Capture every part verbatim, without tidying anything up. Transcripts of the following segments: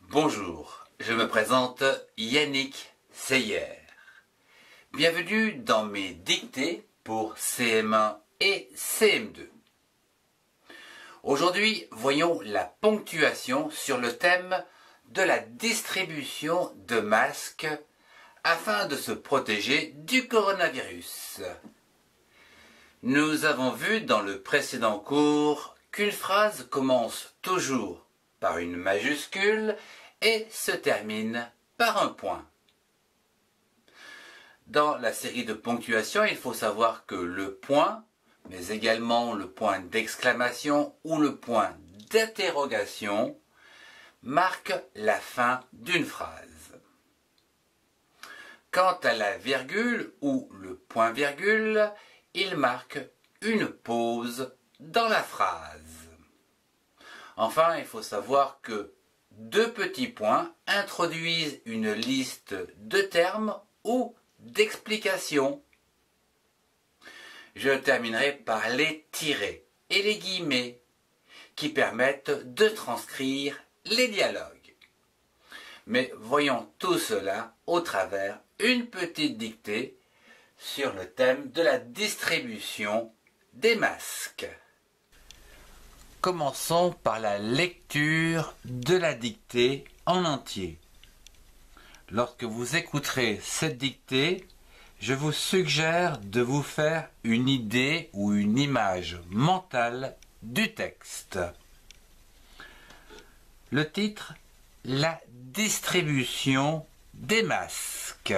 Bonjour, je me présente Yannick Seyer. Bienvenue dans mes dictées pour C M un et C M deux. Aujourd'hui, voyons la ponctuation sur le thème de la distribution de masques afin de se protéger du coronavirus. Nous avons vu dans le précédent cours qu'une phrase commence toujours par une majuscule et se termine par un point. Dans la série de ponctuation, il faut savoir que le point, mais également le point d'exclamation ou le point d'interrogation, marque la fin d'une phrase. Quant à la virgule ou le point-virgule, il marque une pause dans la phrase. Enfin, il faut savoir que deux petits points introduisent une liste de termes ou d'explications. Je terminerai par les tirets et les guillemets qui permettent de transcrire les dialogues. Mais voyons tout cela au travers une petite dictée sur le thème de la distribution des masques. Commençons par la lecture de la dictée en entier. Lorsque vous écouterez cette dictée, je vous suggère de vous faire une idée ou une image mentale du texte. Le titre, la distribution des masques.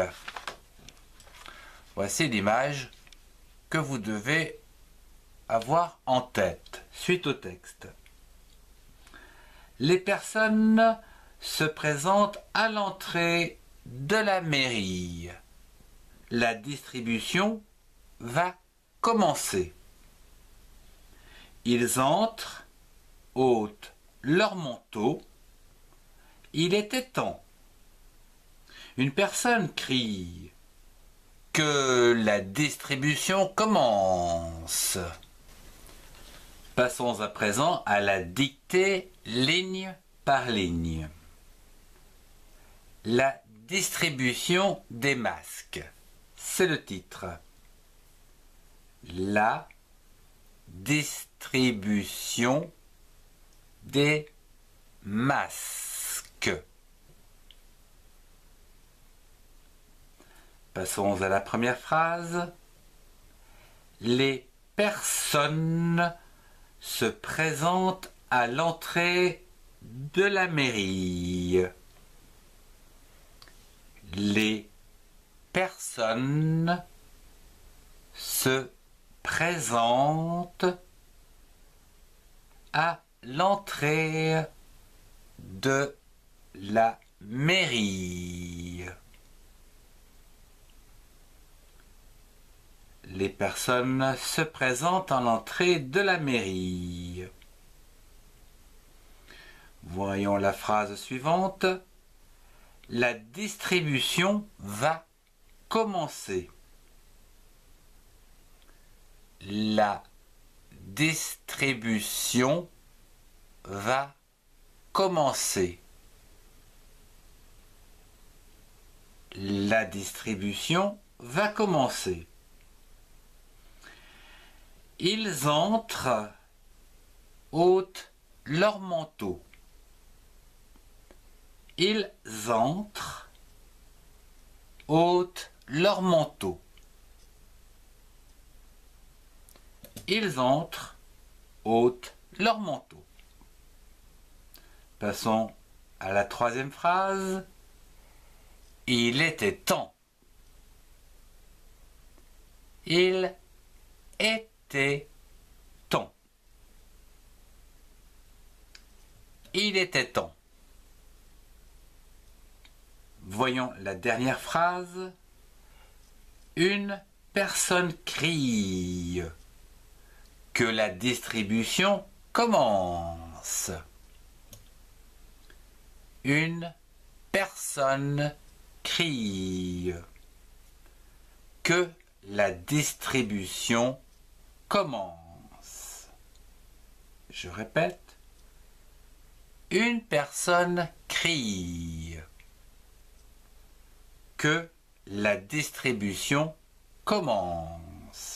Voici l'image que vous devez avoir en tête suite au texte. Les personnes se présentent à l'entrée de la mairie. La distribution va commencer. Ils entrent, ôtent leur manteau. Il était temps. Une personne crie que la distribution commence. Passons à présent à la dictée ligne par ligne. La distribution des masques, c'est le titre. La distribution des masques. Passons à la première phrase. Les personnes se présentent à l'entrée de la mairie. Les personnes se présentent à l'entrée de la mairie. Les personnes se présentent à l'entrée de la mairie. Voyons la phrase suivante. La distribution va commencer. La distribution va commencer. La distribution va commencer. Ils entrent, ôtent leur manteau. Ils entrent, ôtent leur manteau. Ils entrent, ôtent leur manteau. Passons à la troisième phrase. Il était temps. Il était temps. Il était temps. Voyons la dernière phrase. Une personne crie que la distribution commence. Une personne crie que la distribution commence. Je répète. Une personne crie crie. Que la distribution commence.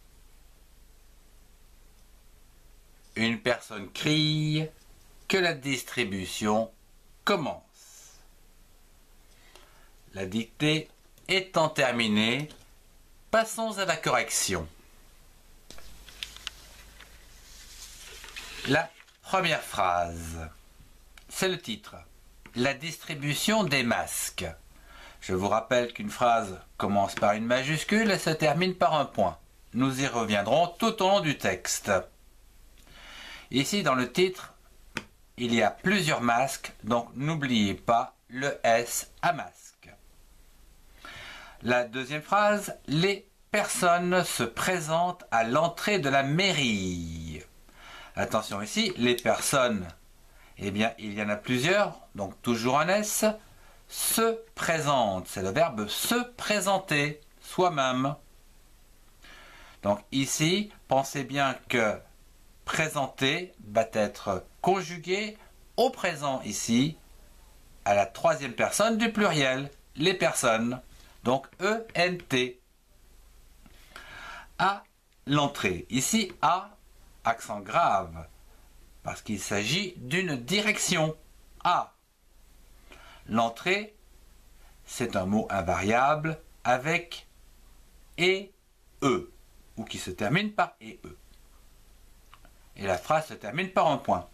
Une personne crie que la distribution commence. La dictée étant terminée, passons à la correction. La première phrase, c'est le titre. La distribution des masques. Je vous rappelle qu'une phrase commence par une majuscule et se termine par un point. Nous y reviendrons tout au long du texte. Ici, dans le titre, il y a plusieurs masques, donc n'oubliez pas le S à masque. La deuxième phrase, les personnes se présentent à l'entrée de la mairie. Attention ici, les personnes, eh bien, il y en a plusieurs, donc toujours un S. Se présente, c'est le verbe se présenter, soi-même. Donc ici, pensez bien que présenter va être conjugué au présent ici, à la troisième personne du pluriel, les personnes. Donc E N T. À l'entrée. Ici, à, accent grave, parce qu'il s'agit d'une direction. À. L'entrée, c'est un mot invariable avec et e, ou qui se termine par et e. Et la phrase se termine par un point.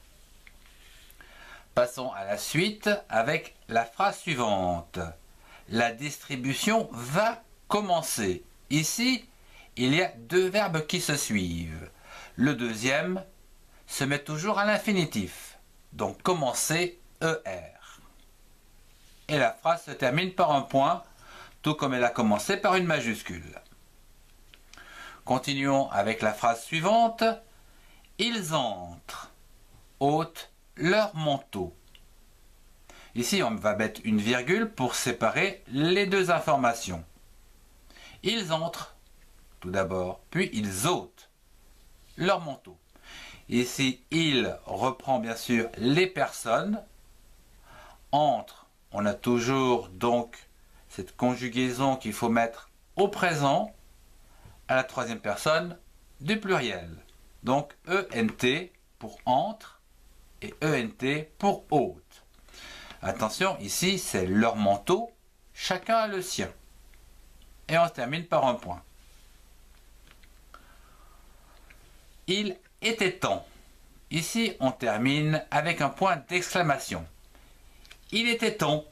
Passons à la suite avec la phrase suivante. La distribution va commencer. Ici, il y a deux verbes qui se suivent. Le deuxième se met toujours à l'infinitif. Donc commencer, E R. Et la phrase se termine par un point, tout comme elle a commencé par une majuscule. Continuons avec la phrase suivante. Ils entrent, ôtent leur manteau. Ici, on va mettre une virgule pour séparer les deux informations. Ils entrent, tout d'abord, puis ils ôtent leur manteau. Ici, il reprend bien sûr les personnes. Entre, on a toujours donc cette conjugaison qu'il faut mettre au présent à la troisième personne du pluriel. Donc E N T pour entre et E N T pour ôte. Attention, ici c'est leur manteau, chacun a le sien. Et on se termine par un point. Il était temps. Ici on termine avec un point d'exclamation. Il était temps.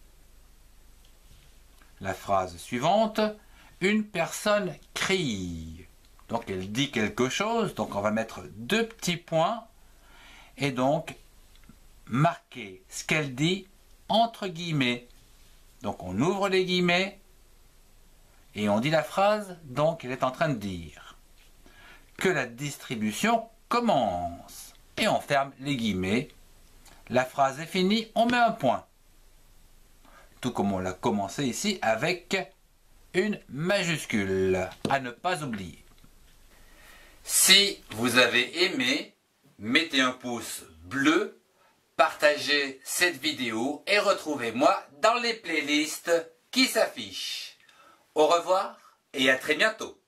La phrase suivante, une personne crie. Donc elle dit quelque chose, donc on va mettre deux petits points et donc marquer ce qu'elle dit entre guillemets. Donc on ouvre les guillemets et on dit la phrase, donc elle est en train de dire que la distribution commence. Et on ferme les guillemets. La phrase est finie, on met un point. Tout comme on l'a commencé ici avec une majuscule, à ne pas oublier. Si vous avez aimé, mettez un pouce bleu, partagez cette vidéo et retrouvez-moi dans les playlists qui s'affichent. Au revoir et à très bientôt.